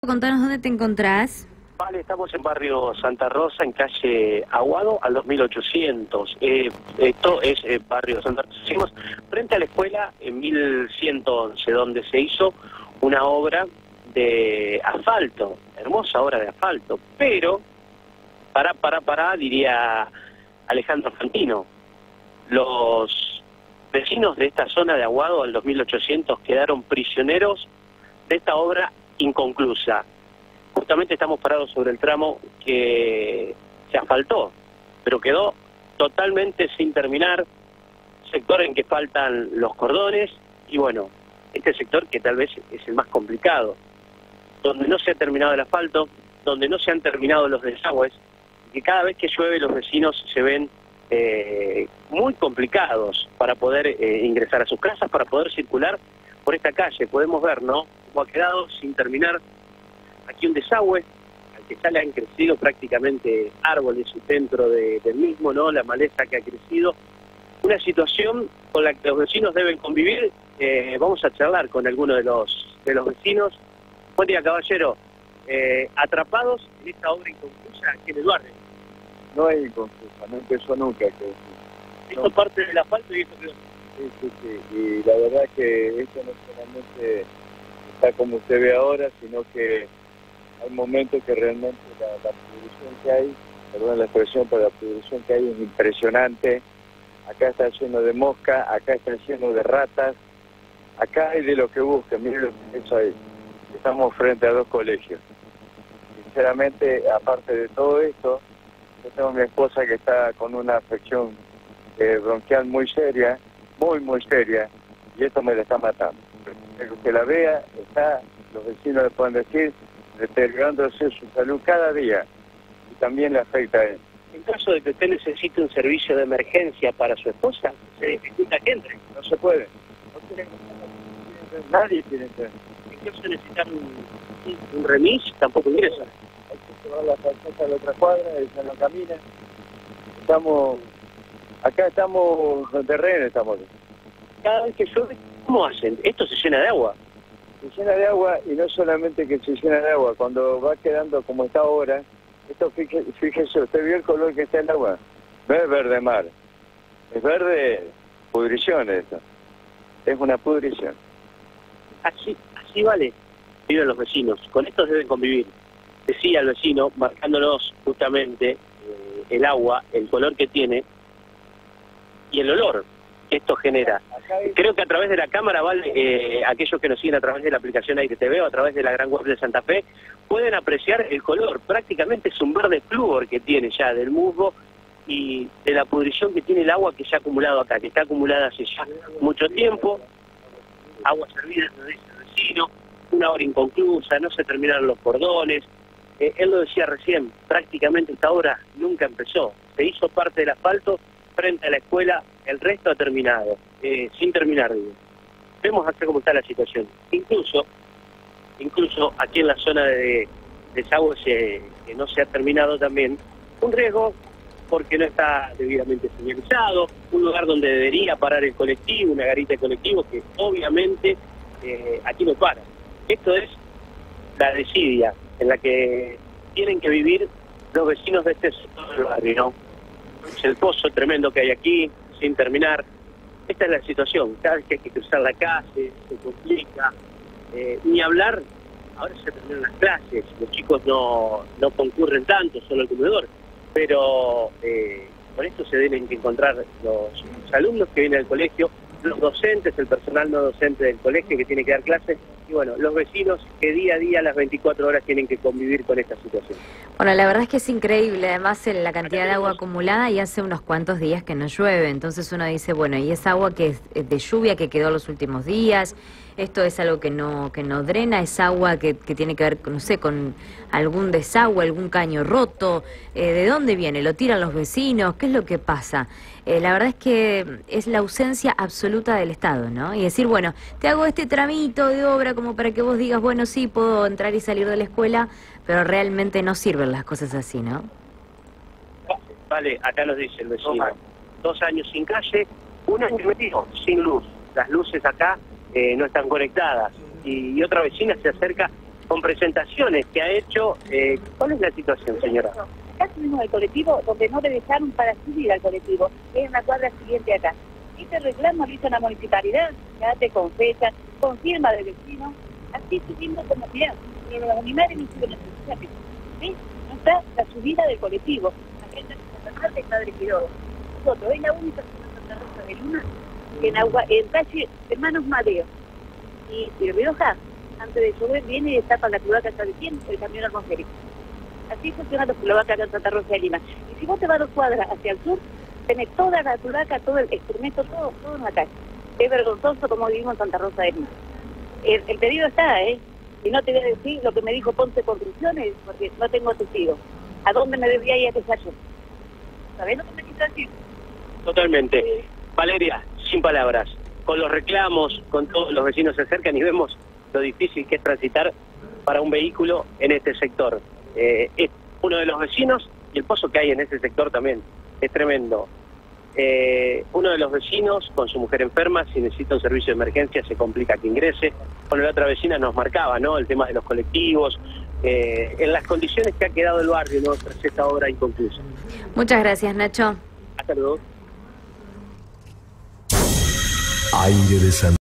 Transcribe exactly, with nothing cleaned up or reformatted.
Contanos dónde te encontrás. Vale, estamos en barrio Santa Rosa, en calle Aguado, al dos mil ochocientos. Eh, esto es eh, barrio Santa Rosa. Estamos frente a la escuela en mil ciento once, donde se hizo una obra de asfalto, hermosa obra de asfalto, pero, para, para, para, diría Alejandro Fantino, los vecinos de esta zona de Aguado, al dos mil ochocientos, quedaron prisioneros de esta obra inconclusa. Justamente estamos parados sobre el tramo que se asfaltó, pero quedó totalmente sin terminar, sector en que faltan los cordones, y bueno, este sector que tal vez es el más complicado, donde no se ha terminado el asfalto, donde no se han terminado los desagües, y que cada vez que llueve los vecinos se ven eh, muy complicados para poder eh, ingresar a sus casas, para poder circular por esta calle. Podemos ver, ¿no?, cómo ha quedado sin terminar aquí un desagüe, al que ya le han crecido prácticamente árboles dentro de, del mismo, ¿no?, la maleza que ha crecido. Una situación con la que los vecinos deben convivir. Eh, vamos a charlar con algunos de los, de los vecinos. Buen día, caballero. Eh, atrapados en esta obra inconclusa aquí en el barrio. No es inconclusa, no empezó nunca. Que, Hizo no. parte del asfalto y esto quedó. Sí, sí, sí. Y la verdad que esto no solamente está como usted ve ahora, sino que hay momentos que realmente la, la pudrición que hay, perdón la expresión, pero la pudrición que hay es impresionante. Acá está lleno de mosca, acá está lleno de ratas, acá hay de lo que busque. Miren lo que es ahí. Estamos frente a dos colegios. Sinceramente, aparte de todo esto, yo tengo a mi esposa que está con una afección eh, bronquial muy seria, muy, muy seria, y esto me la está matando. El que la vea, está, los vecinos le pueden decir, deteriorándose su salud cada día, y también le afecta a él. En caso de que usted necesite un servicio de emergencia para su esposa, se dificulta que entre. No se puede. No tiene, nadie tiene entrar. En caso de necesitar un, un remis, tampoco ingresa. Hay que llevar la calzada a la otra cuadra, ella no camina. Estamos, acá estamos de rehenes, estamos. Cada vez que llueve, ¿cómo hacen? Esto se llena de agua. Se llena de agua, y no solamente que se llena de agua, cuando va quedando como está ahora, esto fíjese, fíjese, ¿usted vio el color que está el agua? No es verde mar, es verde pudrición esto, es una pudrición. Así, así vale, viven los vecinos, con esto deben convivir. Decía el vecino, marcándonos justamente eh, el agua, el color que tiene y el olor que esto genera. Creo que a través de la cámara, vale, eh, aquellos que nos siguen a través de la aplicación Aire T V o a través de la gran web de Santa Fe, pueden apreciar el color. Prácticamente es un verde flúor que tiene ya del musgo y de la pudrición que tiene el agua que se ha acumulado acá, que está acumulada hace ya mucho tiempo. Agua servida, nos dice el vecino, una obra inconclusa, no se terminaron los cordones. Eh, él lo decía recién, prácticamente esta obra nunca empezó. Se hizo parte del asfalto frente a la escuela, el resto ha terminado, eh, sin terminar, digo. Vemos acá cómo está la situación. Incluso, incluso aquí en la zona de desagües eh, que no se ha terminado también, un riesgo porque no está debidamente señalizado, un lugar donde debería parar el colectivo, una garita de colectivo que obviamente eh, aquí no para. Esto es la desidia en la que tienen que vivir los vecinos de este sector del barrio, ¿no? Es el pozo tremendo que hay aquí, sin terminar. Esta es la situación. Cada vez que hay que cruzar la calle, se complica. Eh, ni hablar, ahora se terminan las clases, los chicos no, no concurren tanto, solo el comedor. Pero eh, con esto se deben que encontrar los, los alumnos que vienen al colegio, los docentes, el personal no docente del colegio que tiene que dar clases, y bueno, los vecinos que día a día, a las veinticuatro horas, tienen que convivir con esta situación. Bueno, la verdad es que es increíble, además la cantidad de agua acumulada, y hace unos cuantos días que no llueve, entonces uno dice, bueno, y es agua que es de lluvia que quedó los últimos días, esto es algo que no que no drena, es agua que, que tiene que ver, no sé, con algún desagüe, algún caño roto, eh, ¿de dónde viene? ¿Lo tiran los vecinos? ¿Qué es lo que pasa? Eh, la verdad es que es la ausencia absoluta del Estado, ¿no? Y decir, bueno, te hago este tramito de obra como para que vos digas, bueno, sí, puedo entrar y salir de la escuela, pero realmente no sirven las cosas así, ¿no? Vale, acá nos dice el vecino, dos años sin calle, un año metido sin luz. Las luces acá eh, no están conectadas. Y, y otra vecina se acerca con presentaciones que ha hecho. Eh, ¿Cuál es la situación, señora? Acá subimos el colectivo donde no le dejaron para subir al colectivo, que es en la cuadra siguiente acá. Este reclamo lo hizo la municipalidad, ya te confesa, con firma del vecino, así subimos como bien, pero los animales no suben las presentaciones. ¿Sí? No está la subida del colectivo. La gente de Santa Marta está de Quiró. Nosotros, es la única zona de Santa Rosa de Lima, que en agua, en calle Hermanos Madeo y, y Rioja, antes de llover viene y destapa la cloaca hasta de cien, el camión atmosférico. Así funcionan los cloacas acá en Santa Rosa de Lima. Y si vos te vas dos cuadras hacia el sur, tenés toda la cloaca, todo el instrumento, todo, todo en la calle. Es vergonzoso como vivimos en Santa Rosa de Lima. El, el pedido está, ¿eh? Y no te voy a decir lo que me dijo Ponce Construcciones, porque no tengo testigo. ¿A dónde me debería ir a quejar yo? ¿Sabés lo que me quiso decir? Totalmente. Sí. Valeria, sin palabras. Con los reclamos, con todos los vecinos se acercan y vemos lo difícil que es transitar para un vehículo en este sector. Eh, es uno de los vecinos y el pozo que hay en ese sector también es tremendo. Eh, uno de los vecinos con su mujer enferma, si necesita un servicio de emergencia se complica que ingrese. Bueno, la otra vecina nos marcaba, ¿no?, el tema de los colectivos, eh, en las condiciones que ha quedado el barrio, ¿no?, tras esta obra inconclusa. Muchas gracias, Nacho. Hasta luego. Aire de San